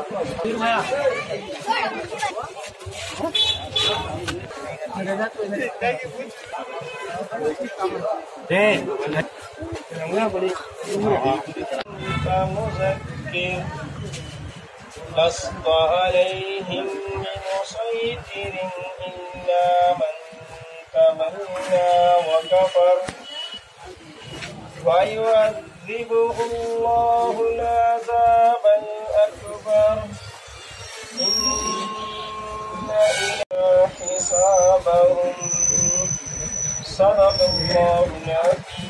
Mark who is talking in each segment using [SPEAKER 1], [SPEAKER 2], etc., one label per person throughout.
[SPEAKER 1] لست عليهم بمسيطر إلا من تولى وكفر ويعذبه الله العذاب الأكبر إن إلى حسابهم صدق الله العظيم.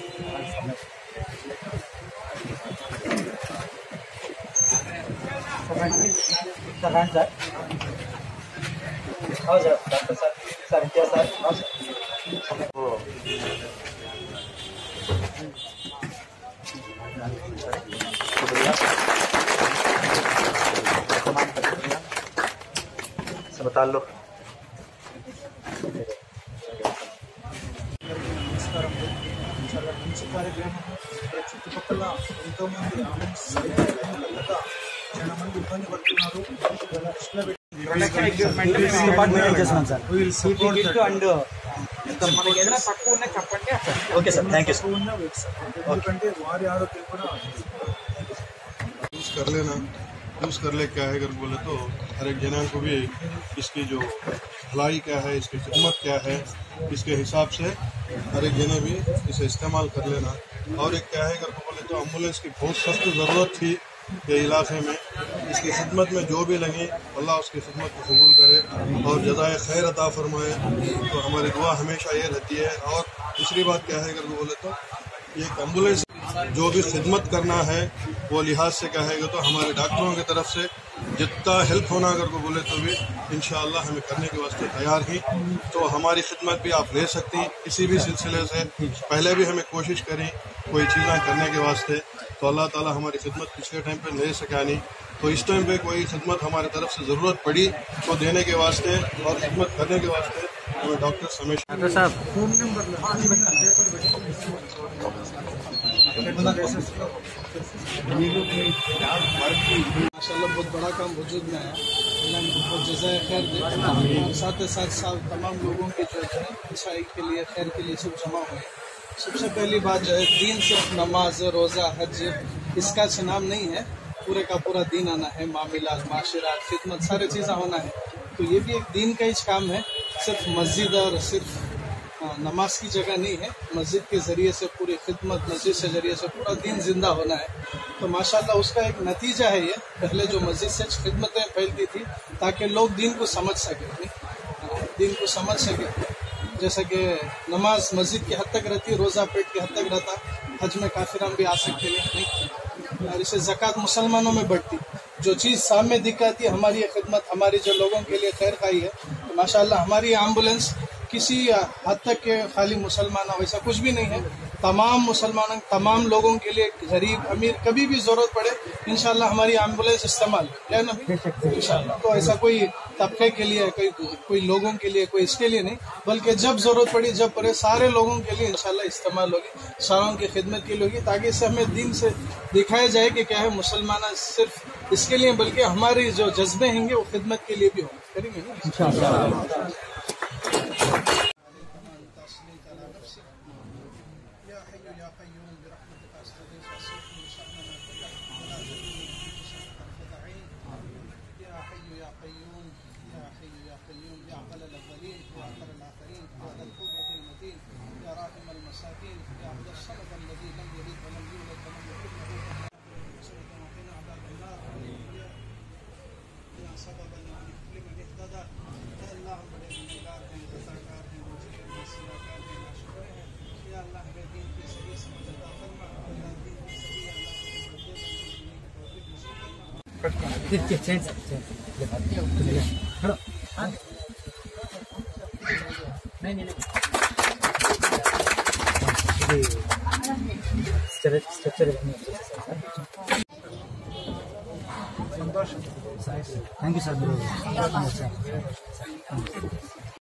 [SPEAKER 2] Sebentar lo.
[SPEAKER 3] చుట్టుపక్కల ఎంతో మంది చాలా మంది ఇబ్బంది పడుతున్నారు. ఎందుకంటే వారి ఆరోగ్యం కూడా
[SPEAKER 4] यूज़ कर लेना, यूज़ कर ले क्या है अगर बोले तो हर एक जना को भी इसकी जो भलाई क्या है, इसकी खिदमत क्या है, इसके हिसाब से हर एक जना भी इसे इस्तेमाल कर लेना। और एक क्या है अगर बोले तो एम्बुलेंस की बहुत सख्त ज़रूरत थी ये इलाके में। इसकी खिदमत में जो भी लगे अल्लाह उसकी खिदमत को कबूल करे और जज़ाए खैर अता फरमाए। तो हमारी दुआ हमेशा ये रहती है। और दूसरी बात क्या है अगर बोले तो ये एम्बुलेंस जो भी खिदमत करना है वो लिहाज से क्या है तो हमारे डॉक्टरों की तरफ से जितना हेल्प होना अगर को बोले तो भी इंशाअल्लाह हमें करने के वास्ते तैयार ही। तो हमारी खिदमत भी आप ले सकती हैं किसी भी सिलसिले से। पहले भी हमें कोशिश करी कोई चीज़ें करने के वास्ते, तो अल्लाह ताला हमारी खिदमत पिछले टाइम पे ले सका नहीं। तो इस टाइम पे कोई खिदमत हमारी तरफ से ज़रूरत पड़ी तो देने के वास्ते और खिदमत करने के वास्ते हमें डॉक्टर हमेशा
[SPEAKER 3] फोन नंबर माशाल्लाह बहुत बड़ा काम वजूद में है। बहुत जज़ाए खैर दे और साथ तमाम लोगों की जो है अच्छाई के लिए खैर के लिए सब जमा हुए। सबसे पहली बात जो है दीन सिर्फ नमाज रोज़ा हज इसका नाम नहीं है, पूरे का पूरा दीन आना है। मामिलात माशरात खिदमत सारे चीज़ें होना है। तो ये भी एक दीन का ही काम है। सिर्फ मस्जिद और सिर्फ नमाज की जगह नहीं है। मस्जिद के ज़रिए से पूरी खिदमत, मस्जिद से ज़रिए से पूरा दीन जिंदा होना है। तो माशाल्लाह उसका एक नतीजा है ये। पहले जो मस्जिद से खिदमतें फैलती थी ताकि लोग दीन को समझ सके, दीन को समझ सके। जैसे कि नमाज मस्जिद की हद तक रहती, रोज़ा पेट की हद तक रहता, हज में काफिरान भी आ सकते नहीं। और इसे ज़कात मुसलमानों में बढ़ती। जो चीज़ सामने दिखाती है हमारी खिदमत, हमारी जो लोगों के लिए खैर खाई है। तो माशाल्लाह हमारी एम्बुलेंस किसी हद तक के खाली मुसलमान वैसा कुछ भी नहीं है। तमाम मुसलमानों, तमाम लोगों के लिए, गरीब अमीर, कभी भी ज़रूरत पड़े इंशाल्लाह हमारी एम्बुलेंस इस्तेमाल है ना इंशाल्लाह। तो ऐसा कोई तबके के लिए, कोई लोगों के लिए, कोई इसके लिए नहीं, बल्कि जब ज़रूरत पड़ी, जब पड़े, सारे लोगों के लिए इंशाल्लाह इस्तेमाल होगी, सारों की खिदमत के लिए होगी। ताकि इससे हमें दीन से दिखाया जाए कि क्या है मुसलमान सिर्फ इसके लिए, बल्कि हमारी जो जज्बे होंगे वो खिदमत के लिए भी होंगे। करेंगे ना इंशाल्लाह।
[SPEAKER 5] Thank you, sir.